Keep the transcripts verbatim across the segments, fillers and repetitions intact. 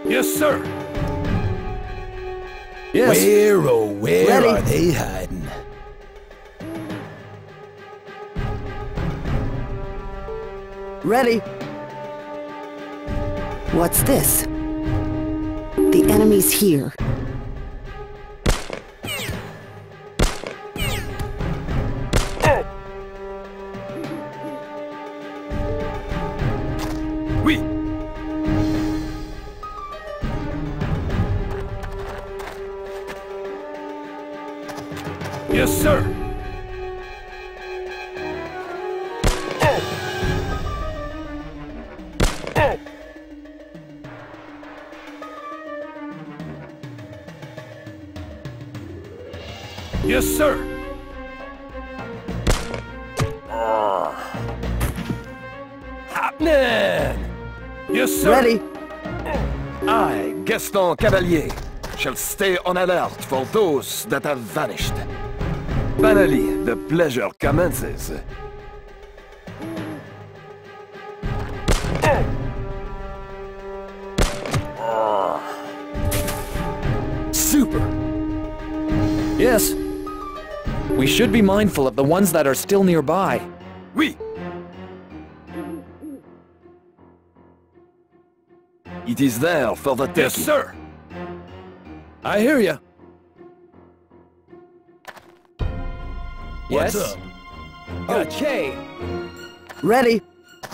Yes, sir. Yes. Where, oh, where Ready. are they hiding? Ready. What's this? The enemy's here. Oui. Yes, sir. Yes, sir. Happening. Yes, sir. Ready. I, Gaston Cavalier, shall stay on alert for those that have vanished. Finally, the pleasure commences. Super. Yes. We should be mindful of the ones that are still nearby. Oui. It is there for the taking. Yes, sir. I hear ya. Yes? What's up? Gotcha. Okay. Ready.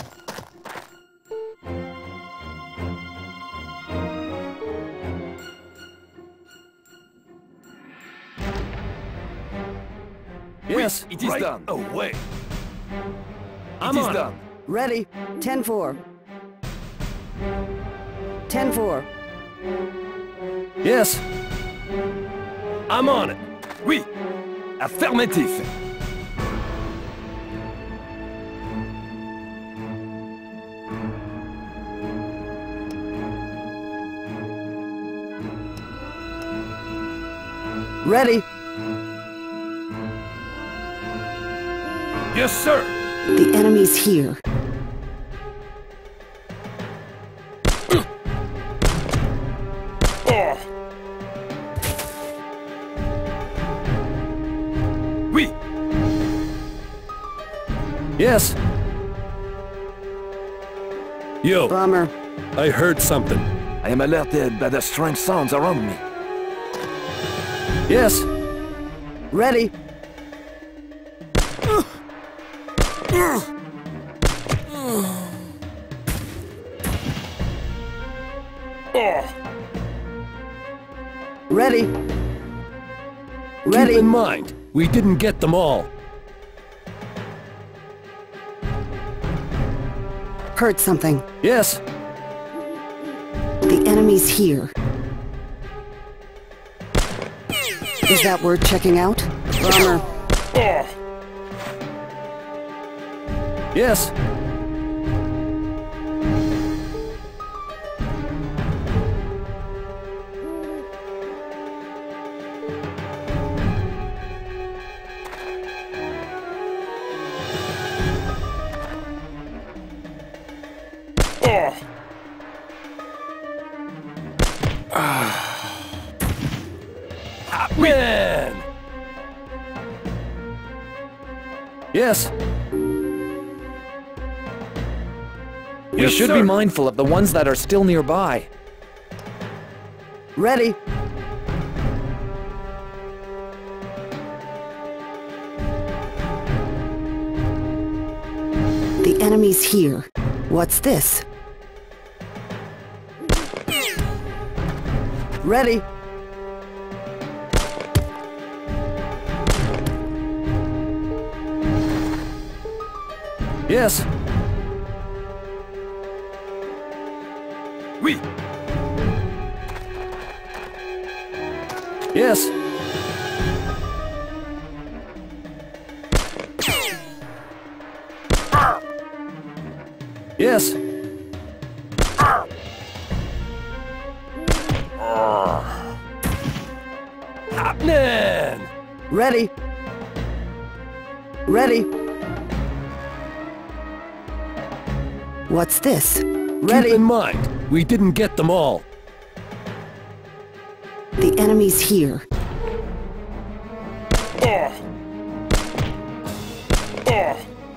Yes. It is Right done. away. I'm It is on it. done. Ready. ten four. ten four. Yes. I'm on it. Oui. Affirmatif. Ready. Yes, sir. The enemy's here. Oui. Yes. Yo, Bummer. I heard something. I am alerted by the strange sounds around me. Yes. Ready. Ready. Ready. Keep in mind, we didn't get them all. Heard something. Yes. The enemy's here. Is that worth checking out? Bummer. Yes. Man! Yes. We Yes, should sir. be mindful of the ones that are still nearby. Ready. The enemy's here. What's this? Ready. Yes. Oui. Yes. Yes. Happening! Ready. Ready. What's this? Keep Ready. in mind, we didn't get them all. The enemy's here. Oh. Oh.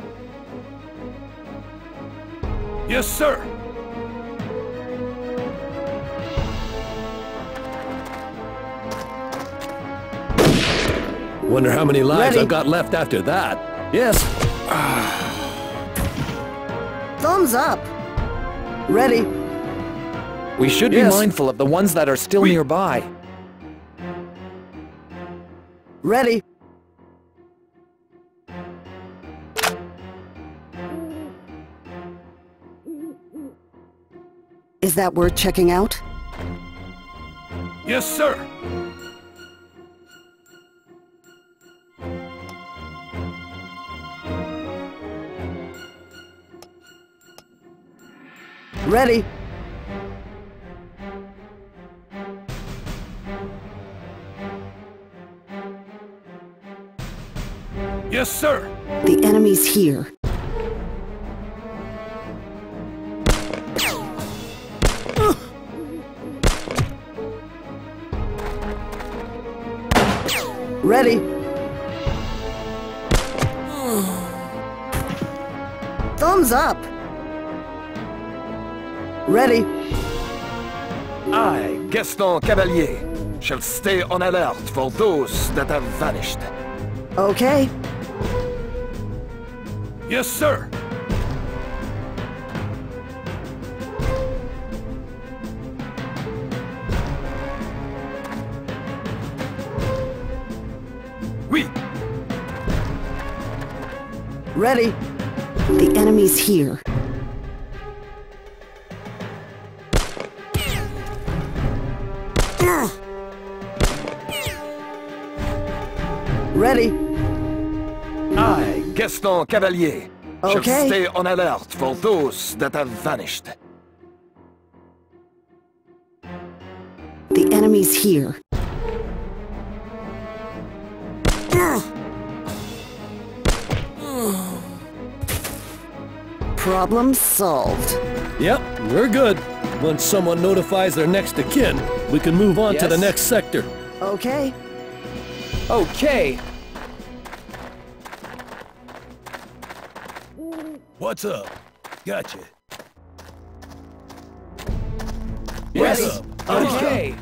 Yes, sir. Wonder how many lives Ready. I've got left after that. Yes. Thumbs up. Ready. We should Yes. be mindful of the ones that are still Oui. nearby. Ready. Is that worth checking out? Yes, sir. Ready. Yes, sir. The enemy's here. Ready. Thumbs up. Ready. I, Gaston Cavalier, shall stay on alert for those that have vanished. Okay. Yes, sir. Oui. Ready. The enemy's here. Ready. I, Gaston Cavalier, shall Okay. stay on alert for those that have vanished. The enemy's here. Problem solved. Yep, we're good. Once someone notifies their next of kin, we can move on to the Yes. next sector. Okay. Okay. What's up? Gotcha. Yes. What's up? Okay.